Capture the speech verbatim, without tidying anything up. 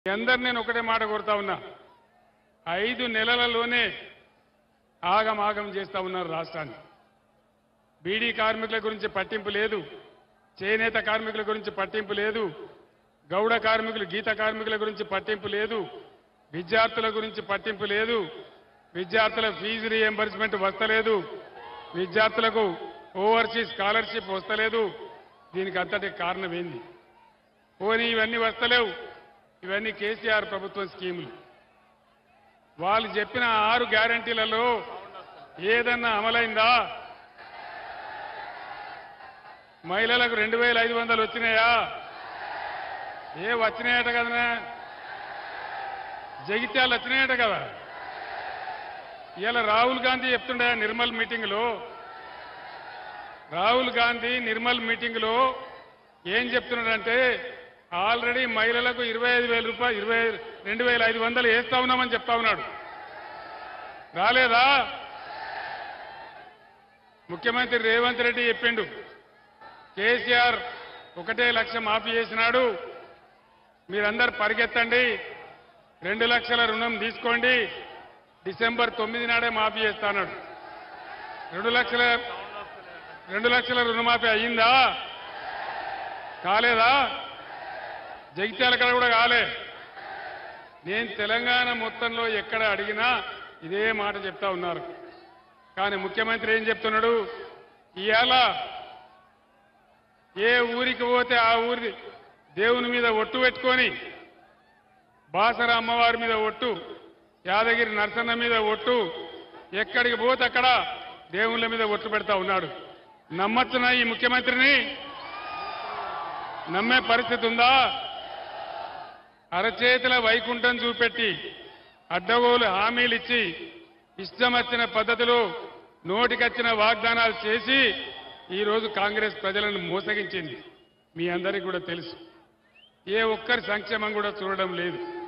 అందరు నేను ఒకటే మాట కోరుతా ఉన్నా, ఐదు నెలలలోనే ఆగమాగం చేస్తా ఉన్నారు రాష్ట్రాన్ని. బీడీ కార్మికుల గురించి పట్టింపు లేదు, చేనేత కార్మికుల గురించి పట్టింపు లేదు, గౌడ కార్మికులు గీత కార్మికుల గురించి పట్టింపు లేదు, విద్యార్థుల గురించి పట్టింపు లేదు, విద్యార్థుల ఫీజు రీఎంబర్స్మెంట్ వస్తలేదు, విద్యార్థులకు ఓవర్సీస్ స్కాలర్షిప్ వస్తలేదు. దీనికి అంతటి కారణం ఏంది? పోనీ ఇవన్నీ వస్తలేవు, ఇవన్నీ కేసీఆర్ ప్రభుత్వం స్కీములు. వాళ్ళు చెప్పిన ఆరు గ్యారంటీలలో ఏదన్నా అమలైందా? మహిళలకు రెండు వేల ఐదు వందలు వచ్చినాయా? ఏ వచ్చినాయట కదా, జగిత్యాలు వచ్చినాయట కదా. ఇలా రాహుల్ గాంధీ చెప్తుండే నిర్మల్ మీటింగ్లో, రాహుల్ గాంధీ నిర్మల్ మీటింగ్లో ఏం చెప్తున్నాడంటే, ఆల్రెడీ మహిళలకు ఇరవై ఐదు వేల రూపాయలు ఇరవై రెండు వేల ఐదు వందలు వేస్తా ఉన్నామని చెప్తా ఉన్నాడు. రాలేదా? ముఖ్యమంత్రి రేవంత్ రెడ్డి చెప్పిండు, కేసీఆర్ ఒకటే లక్ష మాఫీ చేసినాడు, మీరందరూ పరిగెత్తండి, రెండు లక్షల రుణం తీసుకోండి, డిసెంబర్ తొమ్మిది నాడే మాఫీ చేస్తాడు. రెండు లక్షల రెండు లక్షల రుణమాఫీ అయ్యిందా? కాలేదా? జగిత్యాల కడ కూడా కాలే. నేను తెలంగాణ మొత్తంలో ఎక్కడ అడిగినా ఇదే మాట చెప్తా ఉన్నారు. కానీ ముఖ్యమంత్రి ఏం చెప్తున్నాడు? ఇవాళ ఏ ఊరికి పోతే ఆ ఊరి దేవుని మీద ఒట్టు పెట్టుకొని, బాసర అమ్మవారి మీద ఒట్టు, యాదగిరి నరసన్న మీద ఒట్టు, ఎక్కడికి పోతే అక్కడ దేవుళ్ళ మీద ఒట్టు పెడతా ఉన్నాడు. నమ్మచ్చునా ఈ ముఖ్యమంత్రిని? నమ్మే పరిస్థితి ఉందా? అరచేతుల వైకుంఠం చూపెట్టి, అడ్డగోలు హామీలు ఇచ్చి, ఇష్టం వచ్చిన పద్ధతిలో నోటికొచ్చిన వాగ్దానాలు చేసి ఈరోజు కాంగ్రెస్ ప్రజలను మోసగించింది. మీ అందరికీ కూడా తెలుసు. ఏ ఒక్కరి సంక్షేమం కూడా చూడడం లేదు.